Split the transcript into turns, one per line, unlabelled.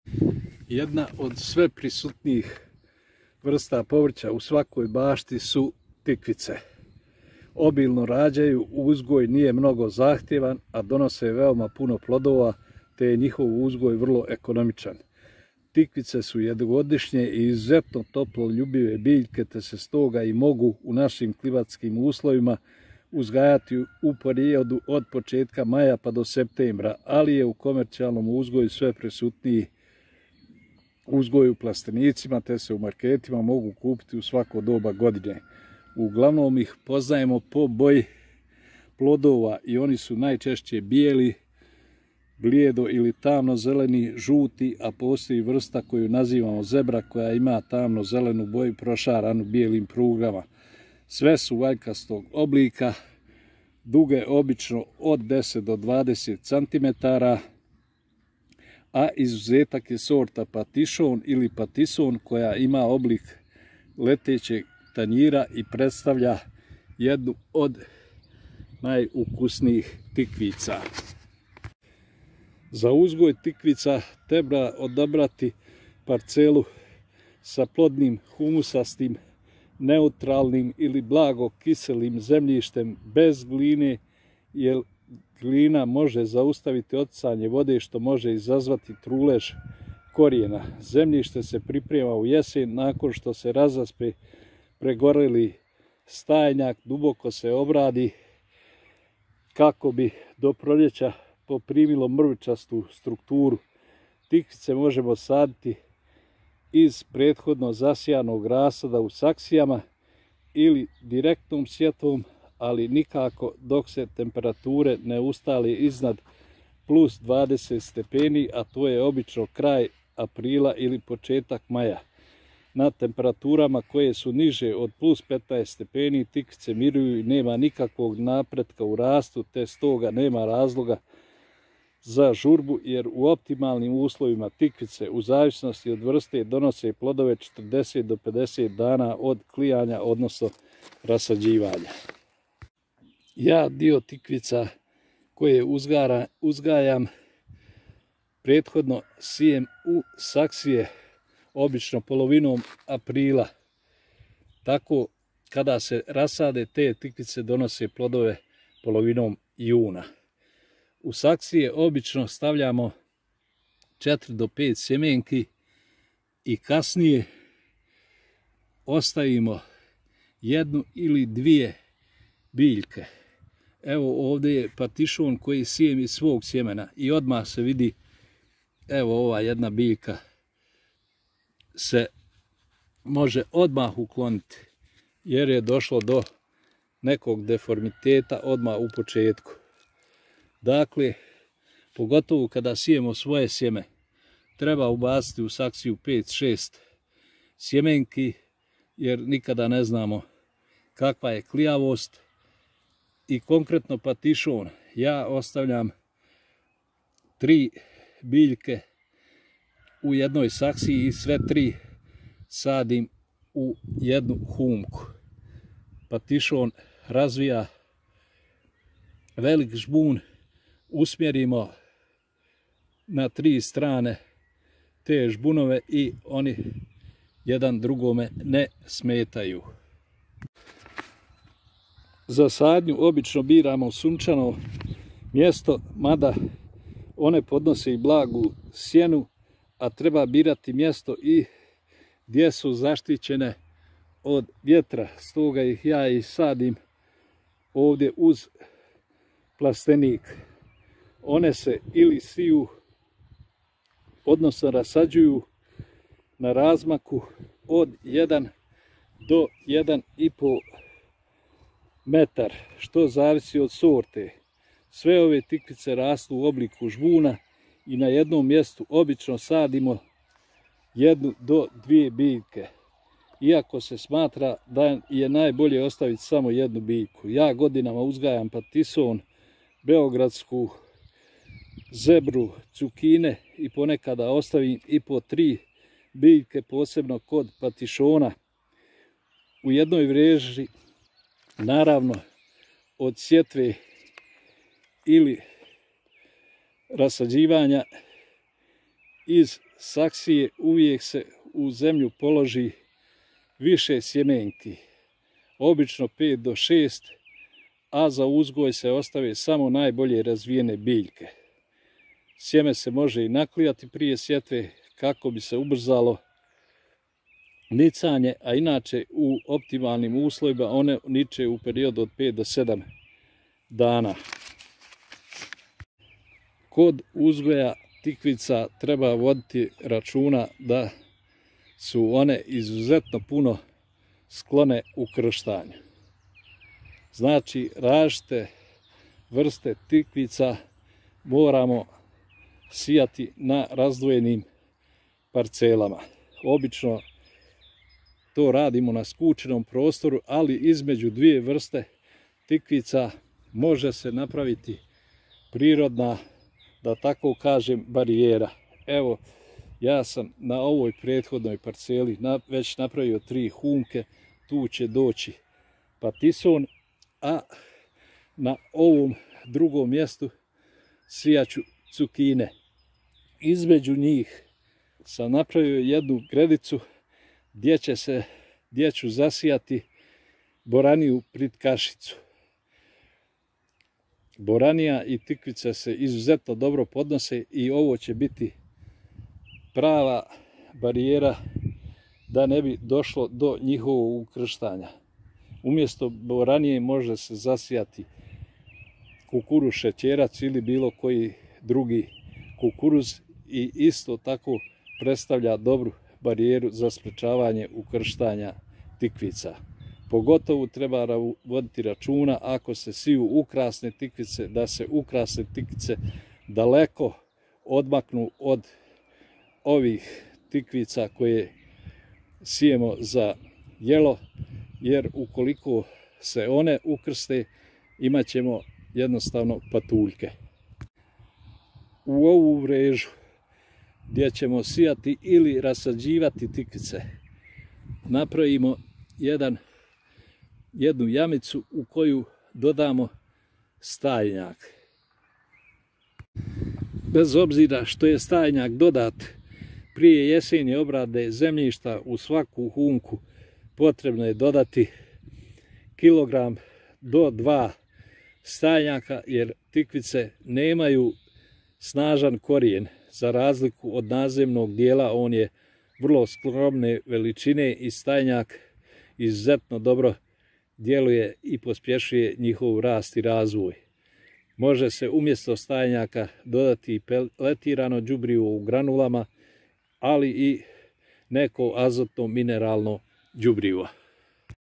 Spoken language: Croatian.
Jedna od sve prisutnijih vrsta povrća u svakoj bašti su tikvice. Obilno rađaju, uzgoj nije mnogo zahtjevan, a donose veoma puno plodova, te je njihov uzgoj vrlo ekonomičan. Tikvice su jednogodišnje i izuzetno toploljubive biljke, te se stoga i mogu u našim klimatskim uslovima uzgajati u periodu od početka maja pa do septembra, ali je u komercijalnom uzgoju sve prisutniji uzgoj u plastenicima, te se u marketima mogu kupiti u svako doba godine. Uglavnom ih poznajemo po boji plodova i oni su najčešće bijeli, blijedo ili tamno zeleni, žuti, a postoji vrsta koju nazivamo zebra koja ima tamno zelenu boju prošaranu bijelim prugama. Sve su valjkastog oblika, duge obično od 10 do 20 cm, a izuzetak je sorta patišon ili patison koja ima oblik letećeg tanjira i predstavlja jednu od najukusnijih tikvica. Za uzgoj tikvica treba odabrati parcelu sa plodnim, humusastim, neutralnim ili blago kiselim zemljištem bez gline, jer glina može zaustaviti oticanje vode što može izazvati trulež korijena. Zemljište se priprema u jesen nakon što se razaspe pregoreli stajnjak, duboko se obradi kako bi do proljeća poprimilo mrvičastu strukturu. Tikvice možemo saditi iz prethodno zasijanog rasada u saksijama ili direktnom sjetvom, ali nikako dok se temperature ne ustale iznad plus 20 stepeni, a to je obično kraj aprila ili početak maja. Na temperaturama koje su niže od plus 15 stepeni tikvice miruju i nema nikakvog napretka u rastu, te stoga nema razloga za žurbu, jer u optimalnim uslovima tikvice u zavisnosti od vrste donose plodove 40 do 50 dana od klijanja, odnosno rasađivanja. Ja dio tikvica koje uzgajam prethodno sijem u saksije, obično polovinom aprila. Tako kada se rasade, te tikvice donose plodove polovinom juna. U saksije obično stavljamo 4 do 5 sjemenki i kasnije ostavimo jednu ili dvije biljke. Evo ovdje je patišon koji sijem iz svog sjemena i odmah se vidi, evo ova jedna biljka se može odmah ukloniti jer je došlo do nekog deformiteta odmah u početku. Dakle, pogotovo kada sijemo svoje sjeme, treba ubaciti u saksiju 5-6 sjemenki, jer nikada ne znamo kakva je klijavost. I konkretno patišon, ja ostavljam 3 biljke u jednoj saksiji i sve 3 sadim u jednu humku. Patišon razvija velik žbun, usmjerimo na 3 strane te žbunove i oni jedan drugome ne smetaju. Za sadnju obično biramo sunčano mjesto, mada one podnose i blagu sjenu, a treba birati mjesto i gdje su zaštićene od vjetra. Stoga ih ja i sadim ovdje uz plastenik. One se ili siju, odnosno rasađuju na razmaku od 1 do 1,5 metar, što zavisi od sorte. Sve ove tikvice rastu u obliku žbuna i na jednom mjestu obično sadimo 1 do 2 biljke. Iako se smatra da je najbolje ostaviti samo jednu biljku. Ja godinama uzgajam patison, beogradsku zebru, cukine i ponekada ostavim i po 3 biljke, posebno kod patišona. U jednoj mreži, naravno, od sjetve ili rasađivanja iz saksije uvijek se u zemlju položi više sjemenki, obično 5 do 6, a za uzgoj se ostave samo najbolje razvijene biljke. Sjeme se može i naklijati prije sjetve kako bi se ubrzalo nicanje, a inače u optimalnim uslovima one niče u periodu od 5 do 7 dana. Kod uzgoja tikvica treba voditi računa da su one izuzetno puno sklone ukrštanju. Znači, različite vrste tikvica moramo sijati na razdvojenim parcelama. Obično to radimo na skučenom prostoru, ali između dvije vrste tikvica može se napraviti prirodna, da tako kažem, barijera. Evo, ja sam na ovoj prethodnoj parceli već napravio 3 humke, tu će doći patison, a na ovom drugom mjestu sijaću cukine. Između njih sam napravio jednu gredicu gdje ću zasijati boraniju pritkašicu. Boranija i tikvica se izuzetno dobro podnose i ovo će biti prava barijera da ne bi došlo do njihovog ukrštanja. Umjesto boranije može se zasijati kukuruz šećerac ili bilo koji drugi kukuruz i isto tako predstavlja dobru barijeru za sprečavanje ukrštanja tikvica. Pogotovo treba voditi računa ako se siju ukrasne tikvice, da se ukrasne tikvice daleko odmaknu od ovih tikvica koje sijemo za jelo, jer ukoliko se one ukrste imat ćemo jednostavno patuljke. U ovu mrežu gdje ćemo sijati ili rasađivati tikvice napravimo jednu jamicu u koju dodamo stajnjak. Bez obzira što je stajnjak dodat prije jesenje obrade zemljišta, u svaku humku potrebno je dodati kilogram do 2 stajnjaka, jer tikvice nemaju snažan korijen. Za razliku od nazemnog dijela, on je vrlo skromne veličine i stajnjak izuzetno dobro djeluje i pospješuje njihov rast i razvoj. Može se umjesto stajnjaka dodati i peletirano đubrivo u granulama, ali i neko azotno mineralno đubrivo.